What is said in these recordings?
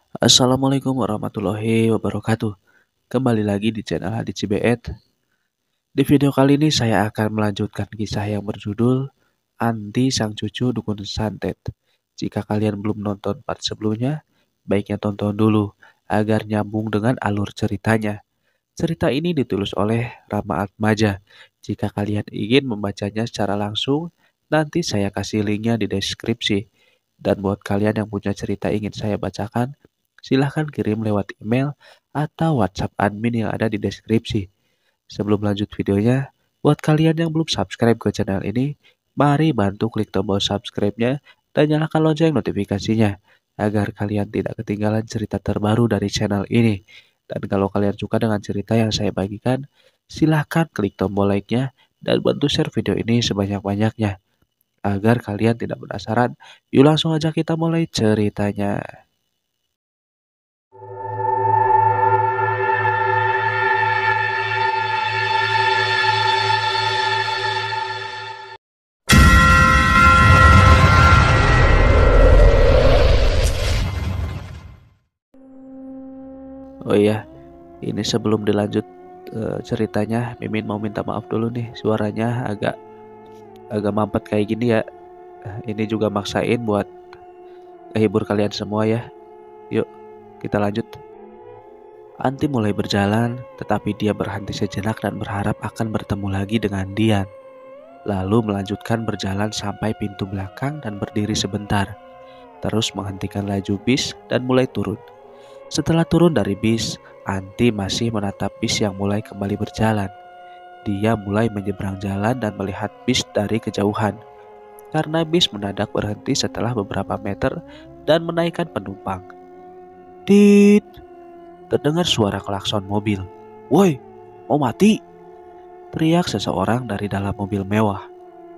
Assalamualaikum warahmatullahi wabarakatuh. Kembali lagi di channel Hadi Cibeet. Di video kali ini saya akan melanjutkan kisah yang berjudul Anti Sang Cucu Dukun Santet. Jika kalian belum nonton part sebelumnya, baiknya tonton dulu agar nyambung dengan alur ceritanya. Cerita ini ditulis oleh Rama Atmaja. Jika kalian ingin membacanya secara langsung, nanti saya kasih linknya di deskripsi. Dan buat kalian yang punya cerita ingin saya bacakan, silahkan kirim lewat email atau WhatsApp admin yang ada di deskripsi. Sebelum lanjut videonya, buat kalian yang belum subscribe ke channel ini, mari bantu klik tombol subscribe-nya dan nyalakan lonceng notifikasinya agar kalian tidak ketinggalan cerita terbaru dari channel ini. Dan kalau kalian suka dengan cerita yang saya bagikan, silahkan klik tombol like-nya dan bantu share video ini sebanyak-banyaknya. Agar kalian tidak penasaran, yuk langsung aja kita mulai ceritanya. Oh iya, ini sebelum dilanjut ceritanya, Mimin mau minta maaf dulu nih, suaranya agak agak mampet kayak gini ya. Ini juga maksain buat hibur kalian semua ya. Yuk, kita lanjut. Anti mulai berjalan, tetapi dia berhenti sejenak dan berharap akan bertemu lagi dengan Dian. Lalu melanjutkan berjalan sampai pintu belakang dan berdiri sebentar. Terus menghentikan laju bis dan mulai turun. Setelah turun dari bis, Anti masih menatap bis yang mulai kembali berjalan. Dia mulai menyeberang jalan dan melihat bis dari kejauhan. Karena bis mendadak berhenti setelah beberapa meter dan menaikkan penumpang. Tit! Terdengar suara klakson mobil. Woi, mau mati? Teriak seseorang dari dalam mobil mewah.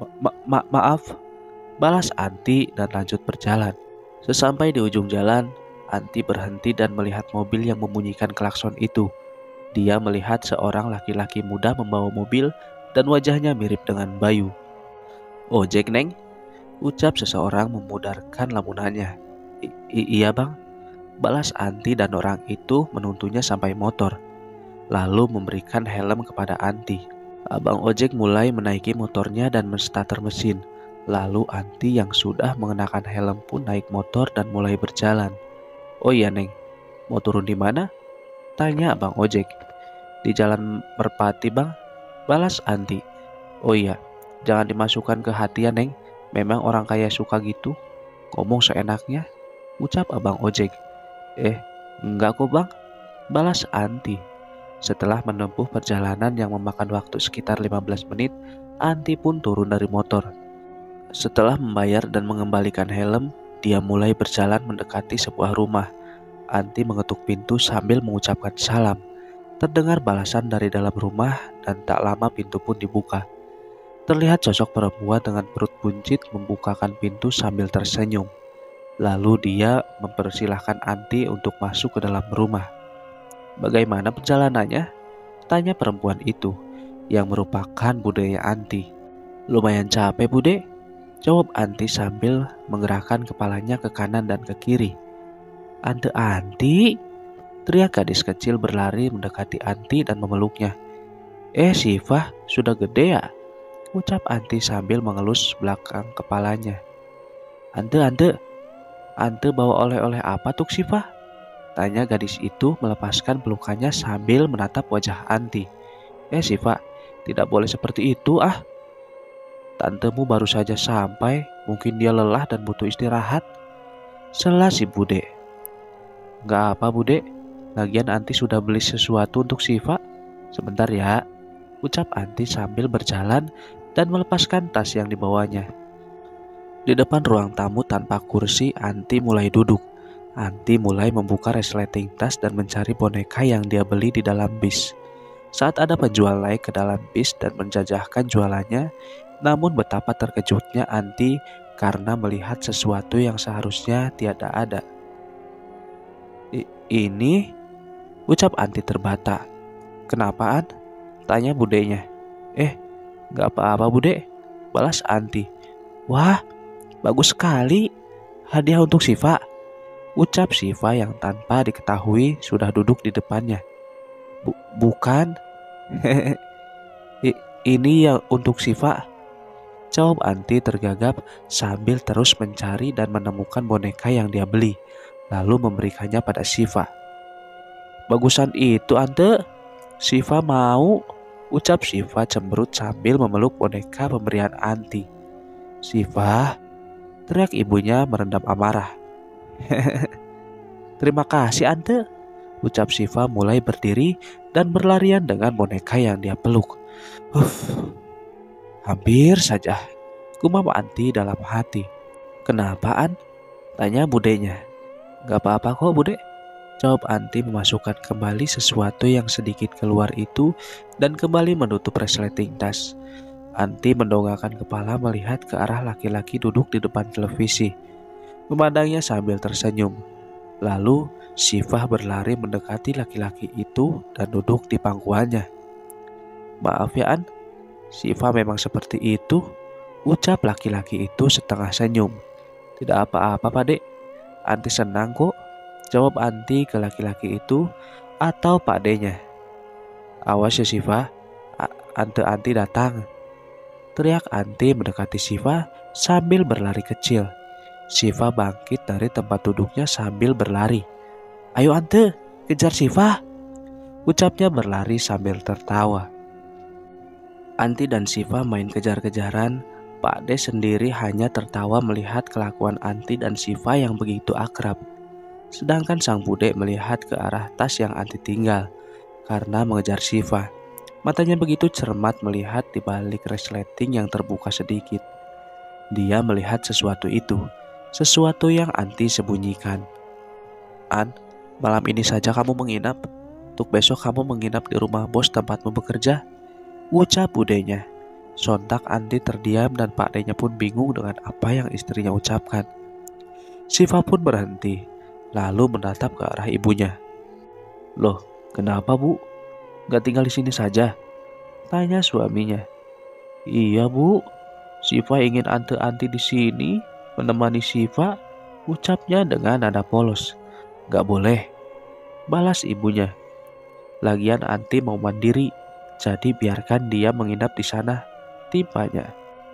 Maaf, balas Anti dan lanjut berjalan. Sesampai di ujung jalan, Anti berhenti dan melihat mobil yang membunyikan klakson itu. Dia melihat seorang laki-laki muda membawa mobil dan wajahnya mirip dengan Bayu. Ojek, Neng? Ucap seseorang memudarkan lamunannya. Iya bang, balas Anti dan orang itu menuntunnya sampai motor. Lalu memberikan helm kepada Anti. Abang ojek mulai menaiki motornya dan menstarter mesin. Lalu Anti yang sudah mengenakan helm pun naik motor dan mulai berjalan. Oh iya Neng, mau turun di mana? Tanya abang ojek. Di jalan Merpati bang, balas Anti. Oh iya, jangan dimasukkan ke hati ya Neng, memang orang kaya suka gitu. Ngomong seenaknya, ucap abang ojek. Enggak kok bang, balas Anti. Setelah menempuh perjalanan yang memakan waktu sekitar 15 menit, Anti pun turun dari motor. Setelah membayar dan mengembalikan helm, dia mulai berjalan mendekati sebuah rumah. Anti mengetuk pintu sambil mengucapkan salam. Terdengar balasan dari dalam rumah dan tak lama pintu pun dibuka. Terlihat sosok perempuan dengan perut buncit membukakan pintu sambil tersenyum. Lalu dia mempersilahkan Anti untuk masuk ke dalam rumah. Bagaimana perjalanannya? Tanya perempuan itu, yang merupakan budenya Anti. Lumayan capek bude, jawab Anti sambil menggerakkan kepalanya ke kanan dan ke kiri. Anti, teriak gadis kecil berlari mendekati Anti dan memeluknya. Sifah, sudah gede ya? Ucap Anti sambil mengelus belakang kepalanya. Ante bawa oleh-oleh apa tuh Sifah? Tanya gadis itu melepaskan pelukannya sambil menatap wajah Anti. Sifah, tidak boleh seperti itu ah. Tantemu baru saja sampai, mungkin dia lelah dan butuh istirahat. Sela si bude. Gak apa bude, lagian Anti sudah beli sesuatu untuk Siva. Sebentar ya, ucap Anti sambil berjalan dan melepaskan tas yang dibawanya. Di depan ruang tamu tanpa kursi, Anti mulai duduk. Anti mulai membuka resleting tas dan mencari boneka yang dia beli di dalam bis. Saat ada penjual naik ke dalam bis dan menjajahkan jualannya, namun betapa terkejutnya Anti karena melihat sesuatu yang seharusnya tiada ada. Ini? Ucap Anti terbata. Kenapaan? Tanya budenya. Gak apa-apa bude, balas Anti. Wah, bagus sekali, hadiah untuk Siva. ucap Siva yang tanpa diketahui sudah duduk di depannya. Bukan, ini yang untuk Siva, jawab Anti tergagap sambil terus mencari dan menemukan boneka yang dia beli, lalu memberikannya pada Siva. Bagusan itu Ante, Siva mau, ucap Siva cemberut sambil memeluk boneka pemberian Anti. Siva, teriak ibunya meredam amarah. Terima kasih Ante, ucap Siva mulai berdiri dan berlarian dengan boneka yang dia peluk. Hampir saja, gumam Anti dalam hati. Kenapaan? Tanya budenya. Gak apa-apa kok bude, jawab Anti memasukkan kembali sesuatu yang sedikit keluar itu dan kembali menutup resleting tas. Anti mendongakkan kepala melihat ke arah laki-laki duduk di depan televisi, memandangnya sambil tersenyum. Lalu Siva berlari mendekati laki-laki itu dan duduk di pangkuannya. Maaf ya An, Siva memang seperti itu, ucap laki-laki itu setengah senyum. Tidak apa-apa Pak Dek, Anti senang kok, jawab Anti ke laki-laki itu atau Pak D-nya. Awas ya Siva, Ante Anti datang, teriak Anti mendekati Siva sambil berlari kecil. Siva bangkit dari tempat duduknya sambil berlari. Ayo Ante, kejar Siva, ucapnya berlari sambil tertawa. Anti dan Siva main kejar-kejaran. Pak D sendiri hanya tertawa melihat kelakuan Anti dan Siva yang begitu akrab. Sedangkan sang bude melihat ke arah tas yang Anti tinggal karena mengejar Siva. Matanya begitu cermat melihat di balik resleting yang terbuka sedikit. Dia melihat sesuatu itu, sesuatu yang Anti sembunyikan. An, malam ini saja kamu menginap. Untuk besok kamu menginap di rumah bos tempatmu bekerja, ucap budenya. Sontak Anti terdiam dan Pak D-nya pun bingung dengan apa yang istrinya ucapkan. Siva pun berhenti, lalu menatap ke arah ibunya. Loh, kenapa Bu? Gak tinggal di sini saja? Tanya suaminya. Iya Bu, Siva ingin Anti di sini menemani Siva, ucapnya dengan nada polos. Gak boleh, balas ibunya. Lagian Anti mau mandiri, jadi biarkan dia menginap di sana, timpanya.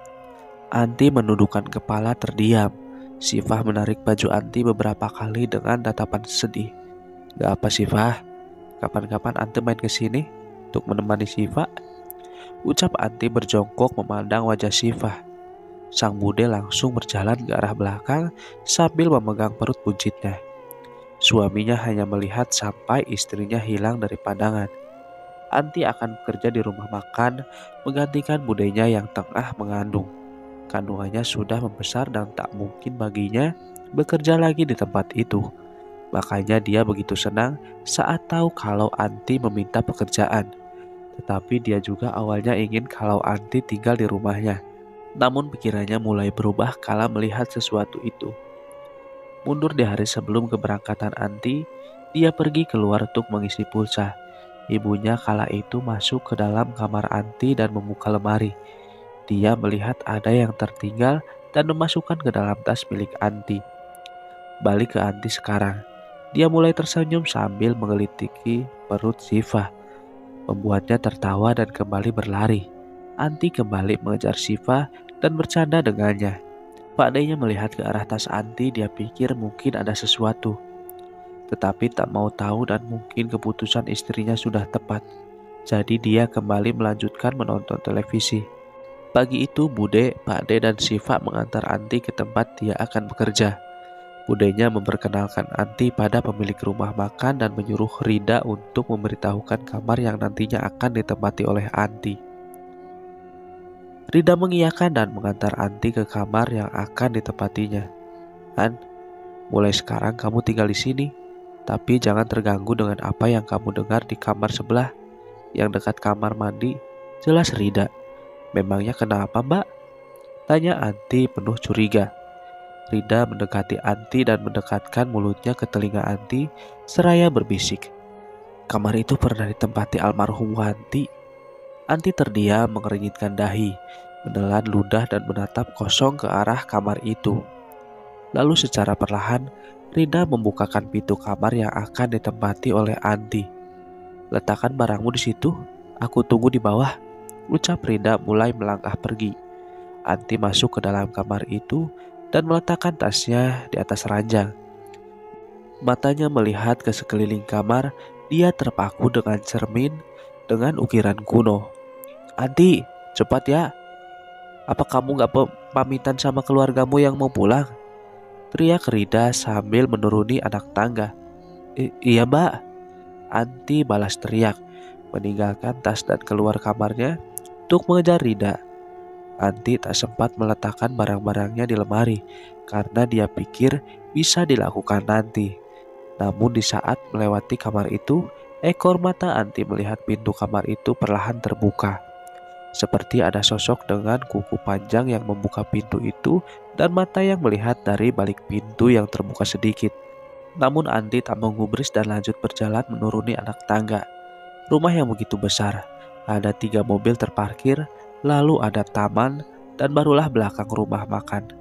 Anti menundukkan kepala terdiam. Siva menarik baju Anti beberapa kali dengan tatapan sedih. Gak apa Siva, kapan-kapan Anti main ke sini untuk menemani Siva, ucap Anti berjongkok memandang wajah Siva. Sang bude langsung berjalan ke arah belakang sambil memegang perut buncitnya. Suaminya hanya melihat sampai istrinya hilang dari pandangan. Anti akan bekerja di rumah makan menggantikan budenya yang tengah mengandung. Kandungannya sudah membesar dan tak mungkin baginya bekerja lagi di tempat itu. Makanya dia begitu senang saat tahu kalau Anti meminta pekerjaan. Tetapi dia juga awalnya ingin kalau Anti tinggal di rumahnya. Namun pikirannya mulai berubah kala melihat sesuatu itu. Mundur di hari sebelum keberangkatan Anti, dia pergi keluar untuk mengisi pulsa. Ibunya kala itu masuk ke dalam kamar Anti dan membuka lemari. Dia melihat ada yang tertinggal dan memasukkan ke dalam tas milik Anti. Balik ke Anti sekarang. Dia mulai tersenyum sambil menggelitiki perut Siva, membuatnya tertawa dan kembali berlari. Anti kembali mengejar Siva dan bercanda dengannya. Pak D-nya melihat ke arah tas Anti, dia pikir mungkin ada sesuatu. Tetapi tak mau tahu dan mungkin keputusan istrinya sudah tepat. Jadi dia kembali melanjutkan menonton televisi. Pagi itu Bude, Pak D dan Siva mengantar Anti ke tempat dia akan bekerja. Budenya memperkenalkan Anti pada pemilik rumah makan dan menyuruh Rida untuk memberitahukan kamar yang nantinya akan ditempati oleh Anti. Rida mengiyakan dan mengantar Anti ke kamar yang akan ditempatinya. An, mulai sekarang kamu tinggal di sini, tapi jangan terganggu dengan apa yang kamu dengar di kamar sebelah, yang dekat kamar mandi. Jelas Rida. Memangnya kenapa Mbak? Tanya Anti penuh curiga. Rida mendekati Anti dan mendekatkan mulutnya ke telinga Anti seraya berbisik. Kamar itu pernah ditempati almarhum Wanti. Anti terdiam mengernyitkan dahi, menelan ludah dan menatap kosong ke arah kamar itu. Lalu secara perlahan Rida membukakan pintu kamar yang akan ditempati oleh Anti. "Letakkan barangmu di situ, aku tunggu di bawah," ucap Rida mulai melangkah pergi. Anti masuk ke dalam kamar itu dan meletakkan tasnya di atas ranjang. Matanya melihat ke sekeliling kamar, dia terpaku dengan cermin dengan ukiran kuno. "Anti, cepat ya. Apa kamu gak pamitan sama keluargamu yang mau pulang?" teriak Rida sambil menuruni anak tangga. Iya mbak," Anti balas teriak, meninggalkan tas dan keluar kamarnya untuk mengejar Rida. Anti tak sempat meletakkan barang-barangnya di lemari karena dia pikir bisa dilakukan nanti. Namun di saat melewati kamar itu, ekor mata Anti melihat pintu kamar itu perlahan terbuka. Seperti ada sosok dengan kuku panjang yang membuka pintu itu dan mata yang melihat dari balik pintu yang terbuka sedikit. Namun Anti tak menggubris dan lanjut berjalan menuruni anak tangga. Rumah yang begitu besar, ada 3 mobil terparkir, lalu ada taman, dan barulah belakang rumah makan.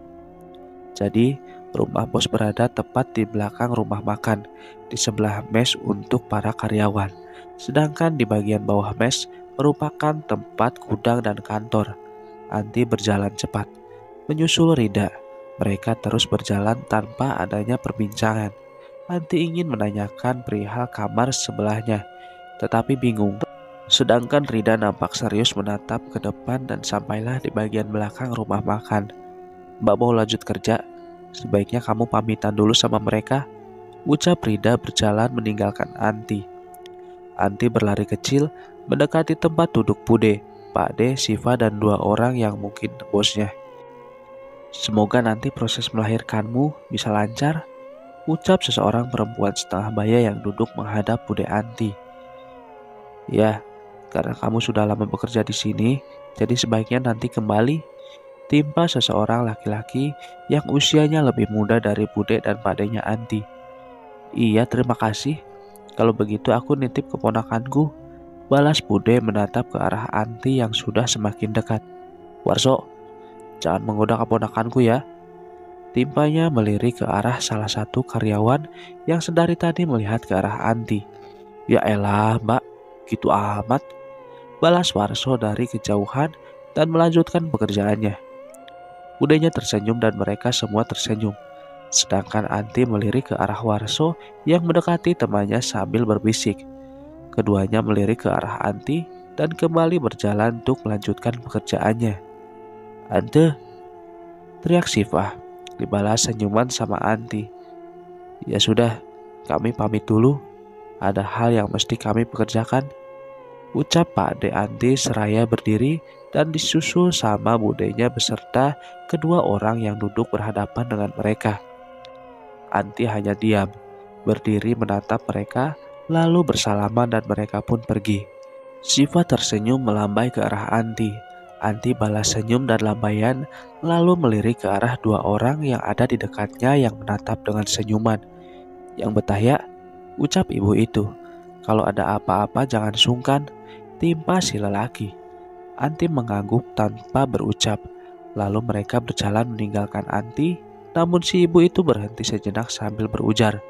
Jadi, rumah bos berada tepat di belakang rumah makan, di sebelah mes untuk para karyawan. Sedangkan di bagian bawah mes merupakan tempat gudang dan kantor. Anti berjalan cepat, menyusul Rida. Mereka terus berjalan tanpa adanya perbincangan. Anti ingin menanyakan perihal kamar sebelahnya, tetapi bingung. Sedangkan Rida nampak serius menatap ke depan dan sampailah di bagian belakang rumah makan. "Mbak mau lanjut kerja? Sebaiknya kamu pamitan dulu sama mereka," ucap Rida berjalan meninggalkan Anti. Anti berlari kecil mendekati tempat duduk Bude, Pak De, Siva, dan 2 orang yang mungkin bosnya. "Semoga nanti proses melahirkanmu bisa lancar," ucap seseorang perempuan setengah baya yang duduk menghadap Bude Anti. "Ya, karena kamu sudah lama bekerja di sini, jadi sebaiknya nanti kembali," timpa seseorang laki-laki yang usianya lebih muda dari Bude dan padanya Anti. "Iya, terima kasih. Kalau begitu aku nitip keponakanku," balas Bude menatap ke arah Anti yang sudah semakin dekat. "Warso, jangan menggoda keponakanku ya," timpanya melirik ke arah salah satu karyawan yang sedari tadi melihat ke arah Anti. "Ya elah mbak, gitu amat," balas Warso dari kejauhan dan melanjutkan pekerjaannya. Budenya tersenyum dan mereka semua tersenyum. Sedangkan Anti melirik ke arah Warso yang mendekati temannya sambil berbisik. Keduanya melirik ke arah Anti dan kembali berjalan untuk melanjutkan pekerjaannya. "Ante," teriak Siva, dibalas senyuman sama Anti. "Ya sudah, kami pamit dulu. Ada hal yang mesti kami pekerjakan," ucap Pak De Anti seraya berdiri dan disusul sama budenya beserta kedua orang yang duduk berhadapan dengan mereka. Anti hanya diam, berdiri menatap mereka, lalu bersalaman dan mereka pun pergi. Siva tersenyum melambai ke arah Anti. Anti balas senyum dan lambaian, lalu melirik ke arah 2 orang yang ada di dekatnya yang menatap dengan senyuman. "Yang betah ya," ucap ibu itu. "Kalau ada apa-apa jangan sungkan," timpa si lelaki. Anti mengangguk tanpa berucap. Lalu mereka berjalan meninggalkan Anti, namun si ibu itu berhenti sejenak sambil berujar,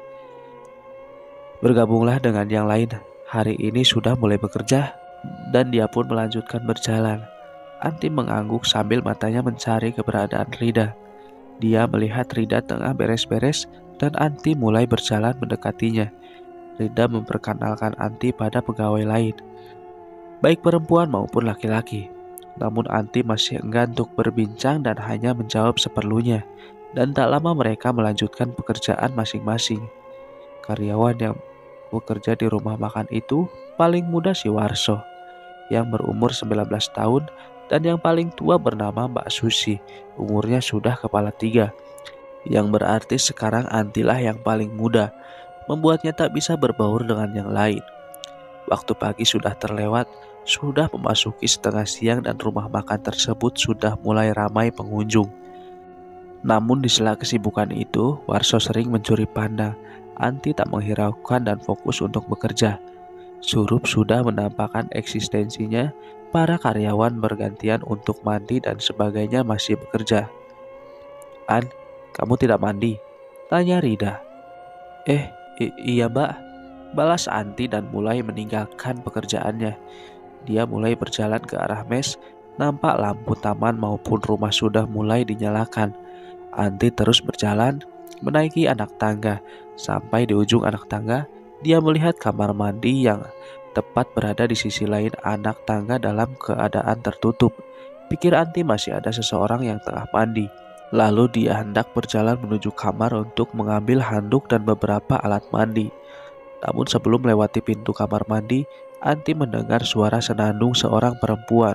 "Bergabunglah dengan yang lain. Hari ini sudah mulai bekerja." Dan dia pun melanjutkan berjalan. Anti mengangguk sambil matanya mencari keberadaan Rida. Dia melihat Rida tengah beres-beres dan Anti mulai berjalan mendekatinya. Rida memperkenalkan Anti pada pegawai lain, baik perempuan maupun laki-laki. Namun Anti masih enggan untuk berbincang dan hanya menjawab seperlunya. Dan tak lama mereka melanjutkan pekerjaan masing-masing. Karyawan yang bekerja di rumah makan itu paling muda si Warso, yang berumur 19 tahun, dan yang paling tua bernama Mbak Susi, umurnya sudah kepala 3. Yang berarti sekarang Antilah yang paling muda, membuatnya tak bisa berbaur dengan yang lain. Waktu pagi sudah terlewat, sudah memasuki setengah siang dan rumah makan tersebut sudah mulai ramai pengunjung. Namun di sela kesibukan itu, Warso sering mencuri pandang. Anti tak menghiraukan dan fokus untuk bekerja. Surup sudah menampakkan eksistensinya, para karyawan bergantian untuk mandi dan sebagainya masih bekerja. "An, kamu tidak mandi?" tanya Rida. Eh, iya Mbak, balas Anti dan mulai meninggalkan pekerjaannya. Dia mulai berjalan ke arah mes, nampak lampu taman maupun rumah sudah mulai dinyalakan. Anti terus berjalan, menaiki anak tangga. Sampai di ujung anak tangga, dia melihat kamar mandi yang tepat berada di sisi lain anak tangga dalam keadaan tertutup. Pikir Anti masih ada seseorang yang tengah mandi. Lalu dia hendak berjalan menuju kamar untuk mengambil handuk dan beberapa alat mandi. Namun sebelum melewati pintu kamar mandi, Anti mendengar suara senandung seorang perempuan.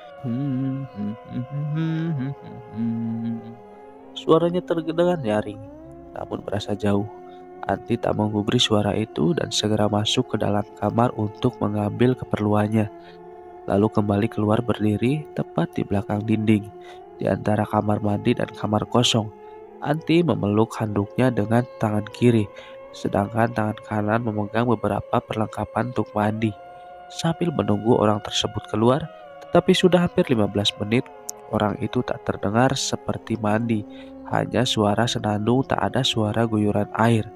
Suaranya terdengar nyaring, namun berasa jauh. Anti tak menggubris suara itu dan segera masuk ke dalam kamar untuk mengambil keperluannya. Lalu kembali keluar berdiri tepat di belakang dinding, di antara kamar mandi dan kamar kosong. Anti memeluk handuknya dengan tangan kiri, sedangkan tangan kanan memegang beberapa perlengkapan untuk mandi. Sambil menunggu orang tersebut keluar, tetapi sudah hampir 15 menit, orang itu tak terdengar seperti mandi, hanya suara senandung, tak ada suara guyuran air.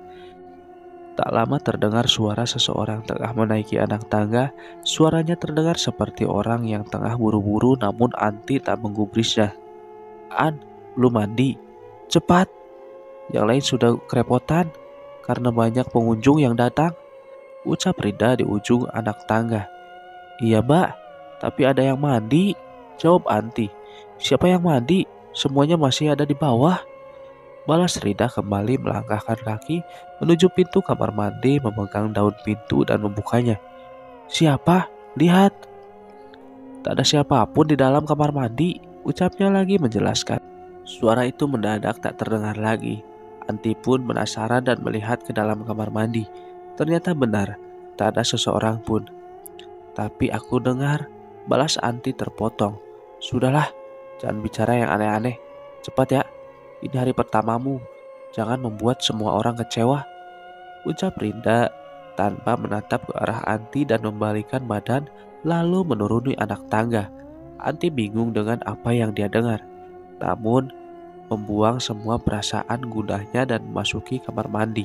Tak lama terdengar suara seseorang tengah menaiki anak tangga. Suaranya terdengar seperti orang yang tengah buru-buru, namun Anti tak menggubrisnya. "An, belum mandi? Cepat!" Yang lain sudah kerepotan karena banyak pengunjung yang datang, ucap Rida di ujung anak tangga. "Iya Mbak, tapi ada yang mandi," jawab Anti. "Siapa yang mandi? Semuanya masih ada di bawah," balas Rida kembali melangkahkan kaki menuju pintu kamar mandi, memegang daun pintu dan membukanya. "Siapa? Lihat, tak ada siapapun di dalam kamar mandi," ucapnya lagi menjelaskan. Suara itu mendadak tak terdengar lagi. Anti pun penasaran dan melihat ke dalam kamar mandi. Ternyata benar, tak ada seseorang pun. "Tapi aku dengar," balas Anti terpotong. "Sudahlah, jangan bicara yang aneh-aneh. Cepat ya, ini hari pertamamu. Jangan membuat semua orang kecewa," ucap Rinda tanpa menatap ke arah Anti dan membalikkan badan lalu menuruni anak tangga. Anti bingung dengan apa yang dia dengar, namun membuang semua perasaan gundahnya dan memasuki kamar mandi.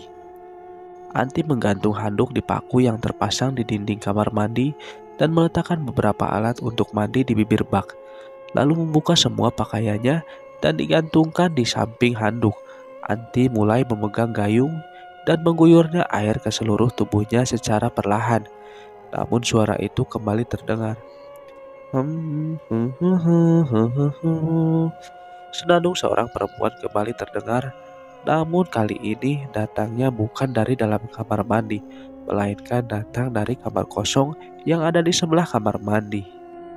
Anti menggantung handuk di paku yang terpasang di dinding kamar mandi dan meletakkan beberapa alat untuk mandi di bibir bak, lalu membuka semua pakaiannya dan digantungkan di samping handuk. Anti mulai memegang gayung dan mengguyurnya air ke seluruh tubuhnya secara perlahan. Namun suara itu kembali terdengar. Senandung seorang perempuan kembali terdengar, namun kali ini datangnya bukan dari dalam kamar mandi, melainkan datang dari kamar kosong yang ada di sebelah kamar mandi.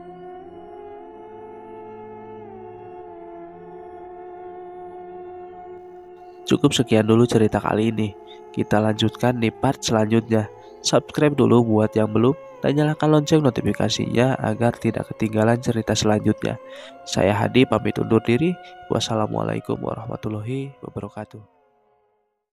Cukup sekian dulu cerita kali ini. Kita lanjutkan di part selanjutnya. Subscribe dulu buat yang belum dan nyalakan lonceng notifikasinya agar tidak ketinggalan cerita selanjutnya. Saya Hadi pamit undur diri. Wassalamualaikum warahmatullahi wabarakatuh.